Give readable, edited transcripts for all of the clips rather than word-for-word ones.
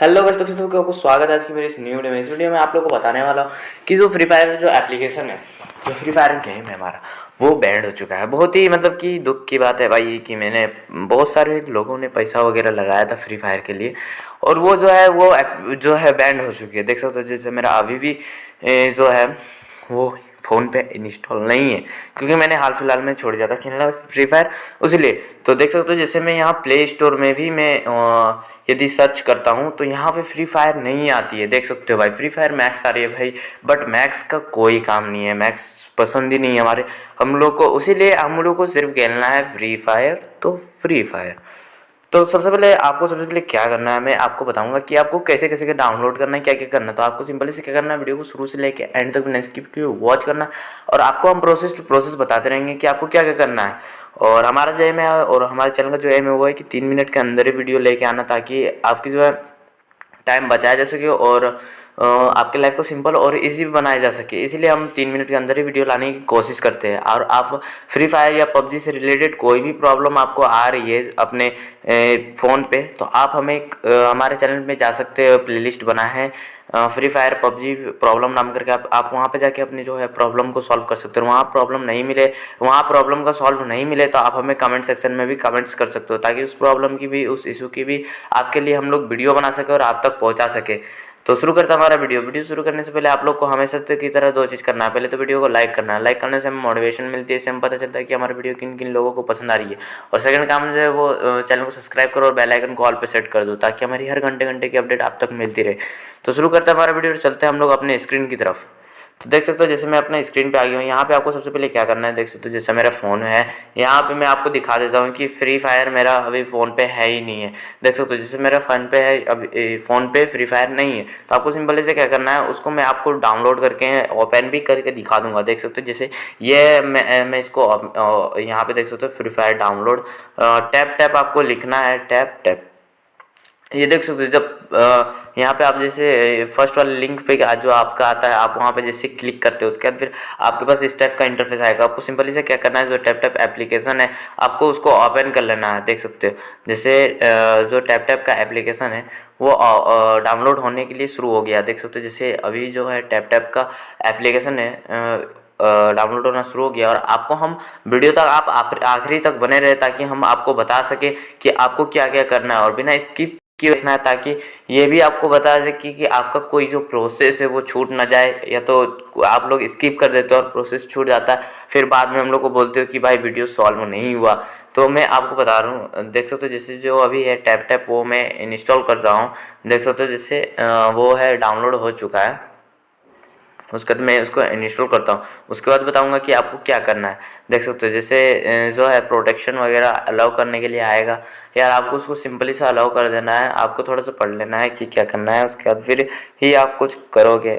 Hello बस तो फिर सबको आपको स्वागत है आज की मेरी इस न्यू वीडियो में। इस वीडियो में आप लोगों को बताने वाला हूँ कि जो फ्री फायर जो एप्लीकेशन है, जो फ्री फायर गेम है हमारा, वो बैंड हो चुका है। बहुत ही मतलब कि दुख की बात है भाई कि मैंने बहुत सारे लोगों ने पैसा वगैरह लगाया था फ्री फायर के लिए, और वो जो है वो जो है बैंड हो चुकी है। देख सकते हो जैसे मेरा अभी भी जो है वो फ़ोन पे इंस्टॉल नहीं है, क्योंकि मैंने हाल फिलहाल में छोड़ दिया था खेलना फ्री फायर, उसीलिए। तो देख सकते हो जैसे मैं यहाँ प्ले स्टोर में भी मैं यदि सर्च करता हूँ तो यहाँ पे फ्री फायर नहीं आती है। देख सकते हो भाई, फ्री फायर मैक्स आ रही है भाई, बट मैक्स का कोई काम नहीं है, मैक्स पसंद ही नहीं है हमारे हम लोग को, उसीलिए हम लोग को सिर्फ खेलना है फ्री फायर। तो फ्री फायर तो सबसे पहले क्या करना है, मैं आपको बताऊंगा कि आपको कैसे कैसे के डाउनलोड करना है, क्या क्या करना है। तो आपको सिंपली से क्या करना है, वीडियो को शुरू से लेके एंड तक बिना स्किप किए वॉच करना है, और आपको हम प्रोसेस टू प्रोसेस बताते रहेंगे कि आपको क्या क्या करना है। और हमारा जो एम है, और हमारे चैनल का जो एम है वो है कि 3 मिनट के अंदर ही वीडियो लेके आना, ताकि आपकी जो है टाइम बचाया जा सके और आपके लाइफ को सिंपल और इजी भी बनाया जा सके। इसीलिए हम 3 मिनट के अंदर ही वीडियो लाने की कोशिश करते हैं। और आप फ्री फायर या पबजी से रिलेटेड कोई भी प्रॉब्लम आपको आ रही है अपने फ़ोन पे, तो आप हमें हमारे चैनल में जा सकते हो, प्लेलिस्ट बना है फ्री फायर पबजी प्रॉब्लम नाम करके। आप वहाँ पे जाके अपनी जो है प्रॉब्लम को सॉल्व कर सकते हो। वहाँ प्रॉब्लम का सॉल्व नहीं मिले तो आप हमें कमेंट सेक्शन में भी कमेंट्स कर सकते हो, ताकि उस प्रॉब्लम की भी, उस इशू की भी आपके लिए हम लोग वीडियो बना सके और आप तक पहुँचा सके। तो शुरू करता हमारा वीडियो शुरू करने से पहले आप लोग को हमेशा की तरह 2 चीज़ करना है। पहले तो वीडियो को लाइक करना है, लाइक करने से हमें मोटिवेशन मिलती है, इससे हमें पता चलता है कि हमारी वीडियो किन किन लोगों को पसंद आ रही है। और सेकंड काम जो है वो चैनल को सब्सक्राइब करो और बेल आइकन को ऑल पे सेट कर दो, ताकि हमारी हर घंटे घंटे की अपडेट आप तक मिलती रहे। तो शुरू करते हैं हमारा वीडियो, चलते हैं हम लोग अपने स्क्रीन की तरफ। तो देख सकते हो जैसे मैं अपने स्क्रीन पे आ गया हूँ। यहाँ पे आपको सबसे पहले क्या करना है, देख सकते हो जैसे मेरा फ़ोन है, यहाँ पे मैं आपको दिखा देता हूँ कि फ्री फायर मेरा अभी फ़ोन पे है ही नहीं है। देख सकते हो जैसे मेरा फ़ोन पे है, अभी फ़ोन पे फ्री फायर नहीं है। तो आपको सिंपल से क्या करना है, उसको मैं आपको डाउनलोड करके ओपन भी करके दिखा दूँगा। देख सकते हो जैसे ये मैं इसको यहाँ पे देख सकते हो free fire download, tap tap आपको लिखना है, टैप टैप। ये देख सकते हो जब यहाँ पे आप जैसे फर्स्ट वाले लिंक पे जो आपका आता है, आप वहाँ पे जैसे क्लिक करते हो, उसके बाद फिर आपके पास इस टाइप का इंटरफेस आएगा। आपको सिंपली से क्या करना है, जो टैप टैप एप्लीकेशन है आपको उसको ओपन कर लेना है। देख सकते हो जैसे जो टैप टैप का एप्लीकेशन है वो डाउनलोड होने के लिए शुरू हो गया। देख सकते हो जैसे अभी जो है टैप टैप का एप्लीकेशन है डाउनलोड होना शुरू हो गया। और आपको हम वीडियो तक आप आखिरी तक बने रहे, ताकि हम आपको बता सके कि आपको क्या क्या करना है, और बिना स्किप किए रखना है, ताकि ये भी आपको बता दें कि आपका कोई जो प्रोसेस है वो छूट ना जाए। या तो आप लोग स्किप कर देते हो और प्रोसेस छूट जाता है, फिर बाद में हम लोग को बोलते हो कि भाई वीडियो सॉल्व नहीं हुआ। तो मैं आपको बता रहा हूँ, देख सकते हो जैसे जो अभी है टैप टैप, वो मैं इंस्टॉल कर रहा हूँ। देख सकते हो जैसे वो है डाउनलोड हो चुका है। उसके बाद मैं उसको इंस्टॉल करता हूँ, उसके बाद बताऊँगा कि आपको क्या करना है। देख सकते हो जैसे जो है प्रोटेक्शन वगैरह अलाउ करने के लिए आएगा। यार आपको उसको सिंपली सा अलाउ कर देना है, आपको थोड़ा सा पढ़ लेना है कि क्या करना है, उसके बाद फिर ही आप कुछ करोगे।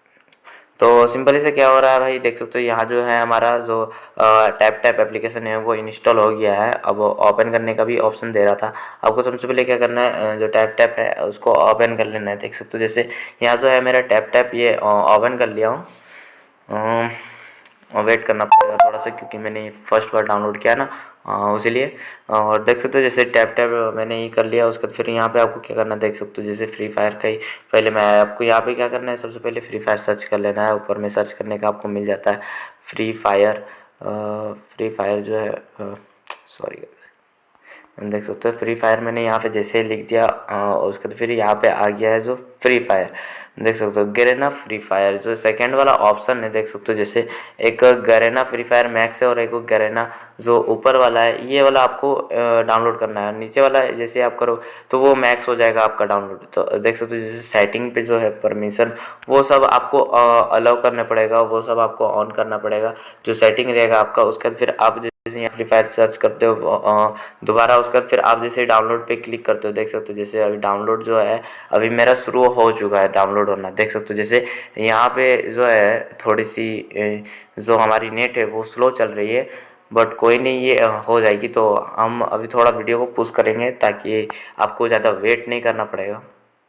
तो सिंपली से क्या हो रहा है भाई, देख सकते हो यहाँ जो है हमारा जो टैप टैप एप्लीकेशन है वो इंस्टॉल हो गया है। अब ओपन करने का भी ऑप्शन दे रहा था। आपको सबसे पहले क्या करना है, जो टैप टैप है उसको ओपन कर लेना है। देख सकते हो जैसे यहाँ जो है मेरा टैप टैप ये ओपन कर लिया हूँ। वेट करना पड़ेगा थोड़ा सा, क्योंकि मैंने फर्स्ट बार डाउनलोड किया ना, इसीलिए। और देख सकते हो जैसे टैप टैप मैंने ये कर लिया। उसके बाद फिर यहाँ पे आपको क्या करना है, देख सकते हो जैसे फ्री फायर का ही पहले मैं आपको यहाँ पे क्या करना है, सबसे पहले फ्री फायर सर्च कर लेना है। ऊपर में सर्च करने का आपको मिल जाता है फ्री फायर। फ्री फायर जो है सॉरी, देख सकते हो फ्री फायर मैंने यहाँ पे जैसे ही लिख दिया, उसके बाद फिर यहाँ पे आ गया है जो फ्री फायर। देख सकते हो गरेना फ्री फायर, जो सेकंड वाला ऑप्शन है। देख सकते हो जैसे एक गरेना फ्री फायर मैक्स है, और एक गरेना जो ऊपर वाला है, ये वाला आपको डाउनलोड करना है। नीचे वाला जैसे आप करो तो वो मैक्स हो जाएगा आपका डाउनलोड। तो देख सकते हो जैसे सेटिंग पे जो है परमिशन, वो सब आपको अलाउ करना पड़ेगा, वो सब आपको ऑन करना पड़ेगा, जो सेटिंग रहेगा आपका। उसके बाद फिर आप जैसे यहाँ फ्री फायर सर्च करते हो दोबारा, उसके बाद फिर आप जैसे डाउनलोड पे क्लिक करते हो। देख सकते हो जैसे अभी डाउनलोड जो है अभी मेरा शुरू हो चुका है डाउनलोड होना। देख सकते हो जैसे यहाँ पे जो है थोड़ी सी जो हमारी नेट है वो स्लो चल रही है, बट कोई नहीं, ये हो जाएगी। तो हम अभी थोड़ा वीडियो को पुश करेंगे, ताकि आपको ज़्यादा वेट नहीं करना पड़ेगा।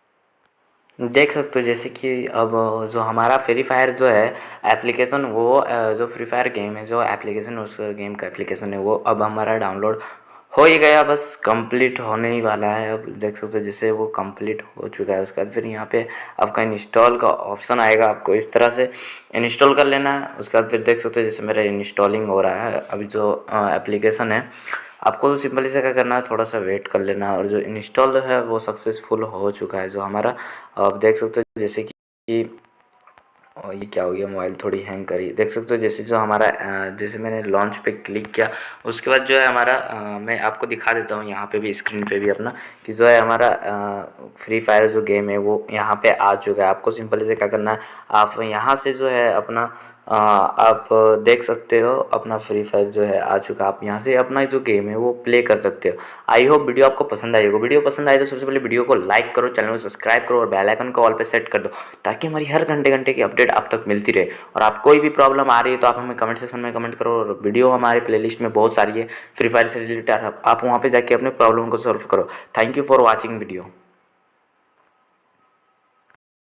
देख सकते हो जैसे कि अब जो हमारा फ्री फायर जो है एप्लीकेशन, वो जो फ्री फायर गेम है जो एप्लीकेशन, उस गेम का एप्लीकेशन है वो अब हमारा डाउनलोड हो ही गया, बस कंप्लीट होने ही वाला है। अब देख सकते हो जैसे वो कंप्लीट हो चुका है। उसके बाद फिर यहाँ पे आपका इंस्टॉल का ऑप्शन आएगा, आपको इस तरह से इंस्टॉल कर लेना है। उसके बाद फिर देख सकते हो जैसे मेरा इंस्टॉलिंग हो रहा है अभी जो एप्लीकेशन है। आपको सिंपली से क्या करना है, थोड़ा सा वेट कर लेना है। और जो इंस्टॉल है वो सक्सेसफुल हो चुका है जो हमारा। आप देख सकते हो जैसे कि और ये क्या हो गया, मोबाइल थोड़ी हैंग करी। देख सकते हो जैसे जो हमारा जैसे मैंने लॉन्च पे क्लिक किया, उसके बाद जो है हमारा मैं आपको दिखा देता हूँ यहाँ पे भी, स्क्रीन पे भी अपना, कि जो है हमारा फ्री फायर जो गेम है वो यहाँ पे आ चुका है। आपको सिंपली से क्या करना है, आप यहाँ से जो है अपना आप देख सकते हो अपना फ्री फायर जो है आ चुका है। आप यहाँ से अपना जो गेम है वो प्ले कर सकते हो। आई होप वीडियो आपको पसंद आई होगा। वीडियो पसंद आई तो सबसे पहले वीडियो को लाइक करो, चैनल को सब्सक्राइब करो और बेल आइकन को ऑल पे सेट कर दो, ताकि हमारी हर घंटे घंटे की अपडेट आप तक मिलती रहे। और आप कोई भी प्रॉब्लम आ रही है तो आप हमें कमेंट सेक्शन में कमेंट करो। और वीडियो हमारे प्लेलिस्ट में बहुत सारी है फ्री फायर से रिलेटेड, आप वहाँ पे जाके अपने प्रॉब्लम को सॉल्व करो। Thank you for watching video.